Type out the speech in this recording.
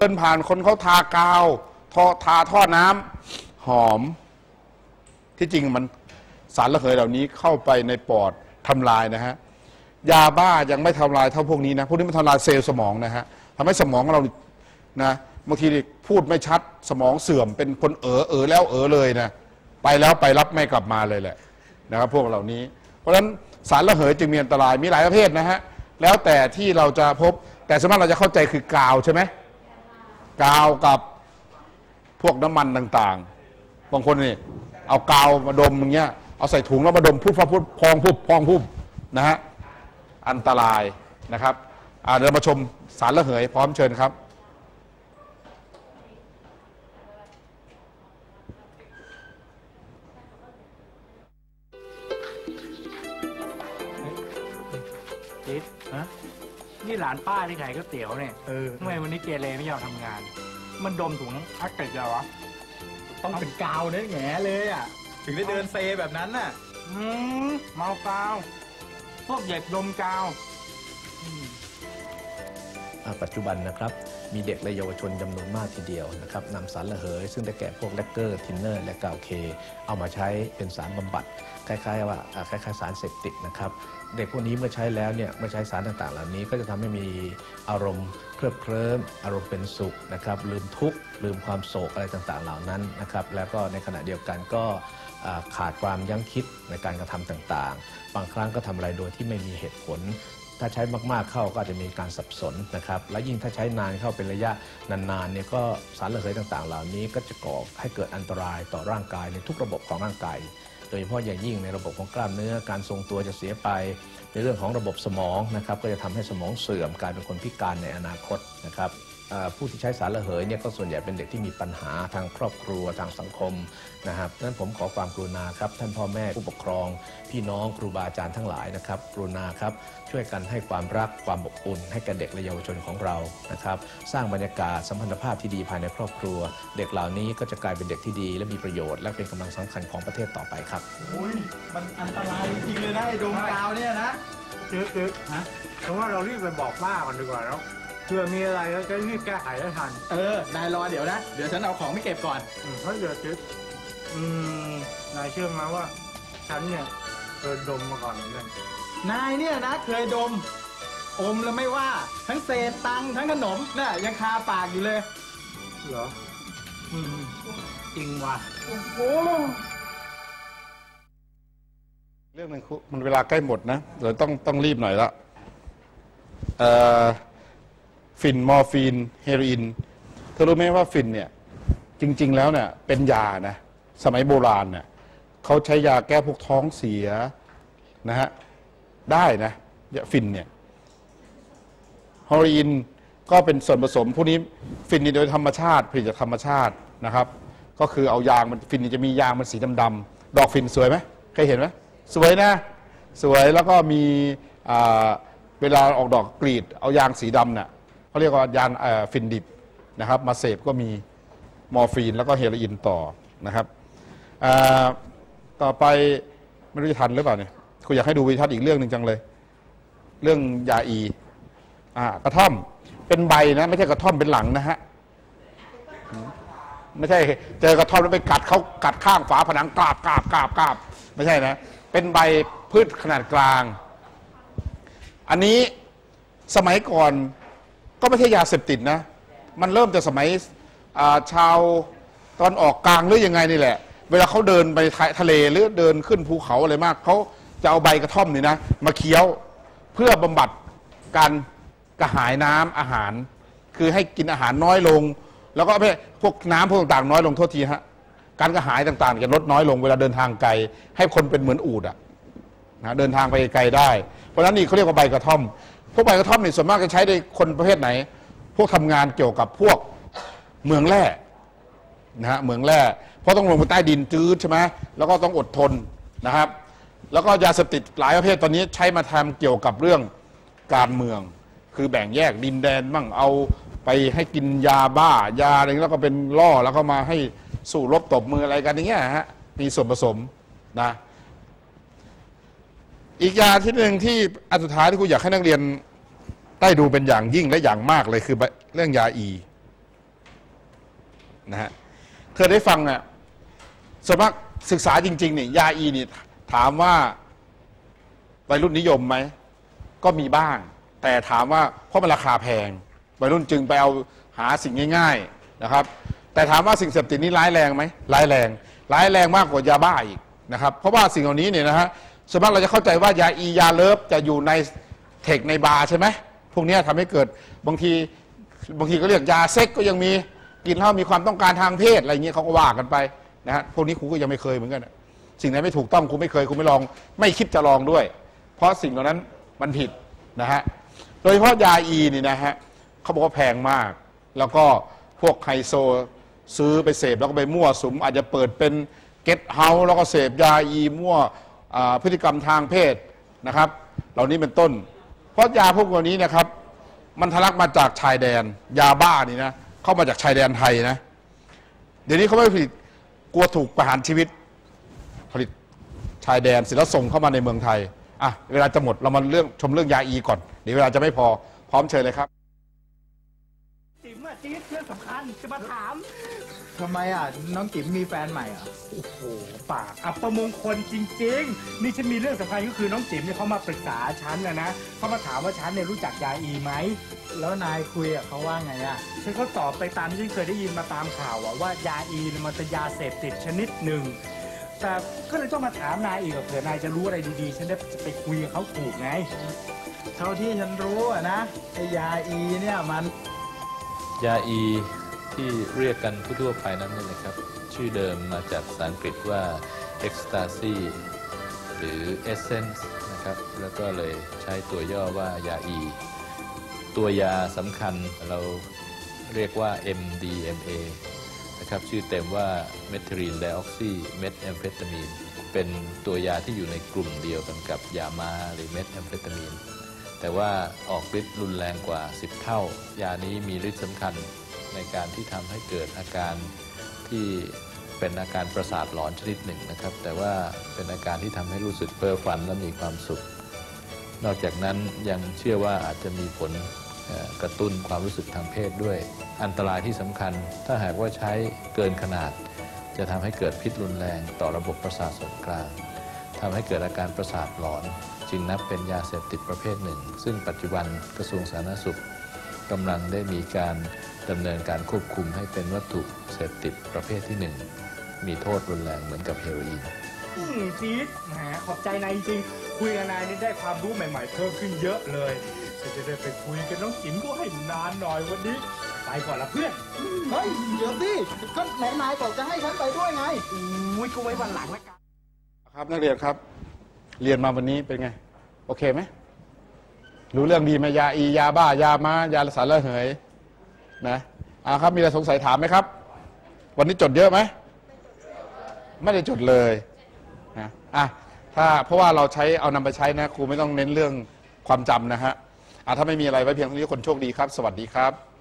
ดินผ่านคนเขาทากาวทาท่อน้ำหอมที่จริงมันสารระเหยเหล่านี้เข้าไปในปอดทำลายนะฮะยาบ้ายังไม่ทำลายเท่าพวกนี้นะพวกนี้มันทำลายเซลล์สมองนะฮะทำให้สมองเรานะบางทีพูดไม่ชัดสมองเสื่อมเป็นคนแล้วเลยนะไปแล้วไปรับไม่กลับมาเลยแหละนะครับพวกเหล่านี้เพราะฉะนั้นสารระเหยจึงมีอันตรายมีหลายประเภทนะฮะแล้วแต่ที่เราจะพบแต่ส่วนมากเราจะเข้าใจคือกาวใช่ไหมกาวกับพวกน้ำมันต่างๆบางคนนี่เอากาวมาดมอย่างเงี้ยเอาใส่ถุงแล้วมาดมพูดพองนะฮะอันตรายนะครับเดี๋ยวมาชมสารระเหยพร้อมเชิญครับจิ๊ดนี่หลานป้าที่ขายก๋วยเตี๋ยวเนี่ยทำไมวันนี้เกเรไม่ยอมทำงานมันดมถุงพลาสติกแล้ววะต้องเป็นกาวเนี่ยแง่เลยอ่ะถึงได้เดินเซแบบนั้นน่ะเมากาวพวกเด็กดมกาวปัจจุบันนะครับมีเด็กและเยาวชนจำนวนมากทีเดียวนะครับนำสารระเหยซึ่งได้แก่พวกแลกเกอร์ทินเนอร์และกาวเคเอามาใช้เป็นสารบำบัดคล้ายๆสารเสพติดนะครับเด็กพวกนี้เมื่อใช้แล้วเนี่ยเมื่อใช้สารต่างๆเหล่านี้ก็จะทำให้มีอารมณ์เคลิบเคลิ้มอารมณ์เป็นสุขนะครับลืมทุกข์ลืมความโศกอะไรต่างๆเหล่านั้นนะครับแล้วก็ในขณะเดียวกันก็ขาดความยั้งคิดในการกระทำต่างๆบางครั้งก็ทำอะไรโดยที่ไม่มีเหตุผลถ้าใช้มากๆเข้าก็อาจจะมีการสับสนนะครับและยิ่งถ้าใช้นานเข้าเป็นระยะนานๆเนี่ยก็สารระเหยต่างๆเหล่านี้ก็จะก่อให้เกิดอันตรายต่อร่างกายในทุกระบบของร่างกายโดยเฉพาะอย่างยิ่งในระบบของกล้ามเนื้อการทรงตัวจะเสียไปในเรื่องของระบบสมองนะครับก็จะทำให้สมองเสื่อมกลายเป็นคนพิการในอนาคตนะครับผู้ที่ใช้สารระเหยเนี่ยก็ส่วนใหญ่เป็นเด็กที่มีปัญหาทางครอบครัวทางสังคมนะครับนั้นผมขอความกรุณาครับท่านพ่อแม่ผู้ปกครองพี่น้องครูบาอาจารย์ทั้งหลายนะครับกรุณาครับช่วยกันให้ความรักความอบอุ่นให้กับเด็กและเยาวชนของเรานะครับสร้างบรรยากาศสัมพันธภาพที่ดีภายในครอบครัวเด็กเหล่านี้ก็จะกลายเป็นเด็กที่ดีและมีประโยชน์และเป็นกำลังสำคัญของประเทศต่อไปครับมันอันตรายจริงเลยนะไอ้ดมกาวเนี่ยนะจืดเพราะว่าเรารีบไปบอกป้ากันดีกว่าแล้วเพื่อมีอะไรแล้วจะรีบแก้ไขได้ทันนายรอเดี๋ยวนะเดี๋ยวฉันเอาของไม่เก็บก่อนเพราะเดี๋ยวจืดนายเชื่อไหมว่าฉันเนี่ยเคยดมมาก่อนเหมือนกันนายเนี่ยนะเคยดมอมแล้วไม่ว่าทั้งเศษตังทั้งขนมน่ะยังคาปากอยู่เลยเหรอจริงว่ะโอ้เรื่องนึงมันเวลาใกล้หมดนะเดี๋ยวต้องรีบหน่อยละฟินมอร์ฟีนเฮโรอีนเธอรู้ไหมว่าฟินเนี่ยจริงๆแล้วเนี่ยเป็นยานะสมัยโบราณเนี่ยเขาใช้ยาแก้พวกท้องเสียนะฮะได้นะฟินเนี่ยเฮโรอีนก็เป็นส่วนผสมพวกนี้ฟินนี่โดยธรรมชาติผลิตจากธรรมชาตินะครับก็คือเอายางมันฟินนี่จะมียางมันสีดำๆดอกฟินสวยไหมเคยเห็นไหมสวยนะสวยแล้วก็มีเวลาออกดอกกรีดเอายางสีดำเนี่ยเขาเรียกว่ายางฟินดิบนะครับมาเสพก็มีมอร์ฟีนแล้วก็เฮโรอีนต่อนะครับต่อไปไม่รู้จะทันหรือเปล่าเนี่ยคุณอยากให้ดูวิทัศน์อีกเรื่องหนึ่งจังเลยเรื่องยาอีกระท่อมเป็นใบนะไม่ใช่กระท่อมเป็นหลังนะฮะไม่ใช่เจอกระท่อมแล้วไปกัดเขากัดข้างฝาผนังกราบไม่ใช่นะเป็นใบพืชขนาดกลางอันนี้สมัยก่อนก็ไม่ใช่ยาเสพติดนะมันเริ่มจากสมัยชาวตอนออกกลางหรือยังไงนี่แหละเวลาเขาเดินไปทะเลหรือเดินขึ้นภูเขาอะไรมากเขาจะเอาใบกระท่อมนี่นะมาเคี้ยวเพื่อบำบัดการกระหายน้ำอาหารคือให้กินอาหารน้อยลงแล้วก็พวกน้ำพวกต่างๆน้อยลงโทษทีฮะการกระหายต่างๆจะลดน้อยลงเวลาเดินทางไกลให้คนเป็นเหมือนอูฐนะเดินทางไปไกลได้เพราะฉะนั้นนี่เขาเรียกว่าใบกระท่อมพวกใบกระท่อมนี่ส่วนมากจะใช้ในคนประเภทไหนพวกทำงานเกี่ยวกับพวกเมืองแร่นะฮะเมืองแร่เพราะต้องลงไปใต้ดินจืดใช่ไหมแล้วก็ต้องอดทนนะครับแล้วก็ยาเสพติดหลายประเภทตอนนี้ใช้มาทำเกี่ยวกับเรื่องการเมืองคือแบ่งแยกดินแดนบ้างเอาไปให้กินยาบ้ายาอะไรแล้วก็เป็นล่อแล้วก็มาให้สู้รบตบมืออะไรกันอย่างเงี้ยฮะมีส่วนผสมนะอีกยาที่หนึ่งที่อันสุดท้ายที่ครูอยากให้นักเรียนได้ดูเป็นอย่างยิ่งและอย่างมากเลยคือเรื่องยาอีนะฮะเคยได้ฟังเนี่ยส่วนมากศึกษาจริงๆเนี่ยยาอีนี่ถามว่าวัยรุ่นนิยมไหมก็มีบ้างแต่ถามว่าเพราะมันราคาแพงวัยรุ่นจึงไปเอาหาสิ่งง่ายๆนะครับแต่ถามว่าสิ่งเสพติดนี้ร้ายแรงไหมร้ายแรงมากกว่ายาบ้าอีกนะครับเพราะว่าสิ่งเหล่านี้เนี่ยนะฮะส่วนมากเราจะเข้าใจว่ายาอียาเลิฟจะอยู่ในเทคในบาร์ใช่ไหมพวกนี้ทำให้เกิดบางทีก็เรียกยาเซ็กก็ยังมีกินเหล้ามีความต้องการทางเพศอะไรเงี้ยเขาก็ว่ากันไปนะฮะพวกนี้ครูก็ยังไม่เคยเหมือนกันสิ่งไหนไม่ถูกต้องครูไม่เคยครูไม่ลองไม่คิดจะลองด้วยเพราะสิ่งเหล่านั้นมันผิดนะฮะโดยเฉพาะยาอีนี่นะฮะเขาบอกว่าแพงมากแล้วก็พวกไฮโซซื้อไปเสพแล้วก็ไปมั่วสุมอาจจะเปิดเป็นเก็ตเฮาส์แล้วก็เสพยาอีมั่วพฤติกรรมทางเพศนะครับเหล่านี้เป็นต้นเพราะยาพวกนี้นะครับมันทะลักมาจากชายแดนยาบ้านี่นะเข้ามาจากชายแดนไทยนะเดี๋ยวนี้เขาไม่ผลิตกลัวถูกประหารชีวิตผลิตชายแดนเสร็จแล้วส่งเข้ามาในเมืองไทยอ่ะเวลาจะหมดเรามาชมเรื่องยาอีก่อนเดี๋ยวเวลาจะไม่พอพร้อมเชิญเลยครับจิ๋มอะจี๊ดเรื่องสำคัญจะมาถามทำไมอ่ะน้องจิ๋มมีแฟนใหม่อ่ะโอ้โหปากอัปมงคลจริงๆนี่ฉันมีเรื่องสำคัญก็คือน้องจิ๋มเนี่ยเขามาปรึกษาฉันนะเขามาถามว่าฉันเนี่ยรู้จักยาอีไหมแล้วนายคุยอ่ะเขาว่าไงอ่ะฉันก็ตอบไปตามที่ฉันเคยได้ยินมาตามข่าวว่ายาอีมันเป็นยาเสพติดชนิดหนึ่งแต่ก็เลยต้องมาถามนายอีกเผื่อนายจะรู้อะไรดีๆฉันได้ไปคุยกับเขาถูกไงเท่าที่ฉันรู้อ่ะนะไอยาอีเนี่ยมันยาอีที่เรียกกันทั่วๆไปนั้นเนี่ยนะครับชื่อเดิมมาจากภาษาอังกฤษว่า ecstasy หรือ essence นะครับแล้วก็เลยใช้ตัวย่อว่ายาอีตัวยาสำคัญเราเรียกว่า MDMA นะครับชื่อเต็มว่า methylene dioxy methamphetamine เป็นตัวยาที่อยู่ในกลุ่มเดียวกันกับยาม้าหรือเมทแอมเฟตามีนแต่ว่าออกฤทธิ์รุนแรงกว่า10เท่ายานี้มีฤทธิ์สำคัญในการที่ทำให้เกิดอาการที่เป็นอาการประสาทหลอนชนิดหนึ่งนะครับแต่ว่าเป็นอาการที่ทำให้รู้สึกเพ้อฝันและมีความสุขนอกจากนั้นยังเชื่อว่าอาจจะมีผลกระตุ้นความรู้สึกทางเพศด้วยอันตรายที่สำคัญถ้าหากว่าใช้เกินขนาดจะทำให้เกิดพิษรุนแรงต่อระบบประสาทส่วนกลางทำให้เกิดอาการประสาทหลอนจึงนับเป็นยาเสพติดประเภทหนึ่งซึ่งปัจจุบันกระทรวงสาธารณสุขกำลังได้มีการดำเนินการควบคุมให้เป็นวัตถุเสพติดประเภทที่1มีโทษรุนแรงเหมือนกับเฮโรอีนจี๊ดแหมขอบใจนายจริงคุยกับนายนี่ได้ความรู้ใหม่ๆเพิ่มขึ้นเยอะเลยจะได้ไปคุยกับน้องจิ๋มก็ให้นานหน่อยวันนี้ไปก่อนละเพื่อนเฮ้ยเดี๋ยวสิก็ไหนนายบอกจะให้ฉันไปด้วยไงอุ้ยก็ไว้วันหลังละกันครับนักเรียนครับเรียนมาวันนี้เป็นไงโอเคไหมรู้เรื่องดีไหมยาอียาบ้ายามายาสารระเหยนะครับมีอะไรสงสัยถามไหมครับวันนี้จดเยอะไหมไม่ได้จดเลยนะเพราะว่าเราใช้เอานำไปใช้นะครูไม่ต้องเน้นเรื่องความจำนะฮะถ้าไม่มีอะไรไว้เพียงเท่านี้คนโชคดีครับสวัสดีครับ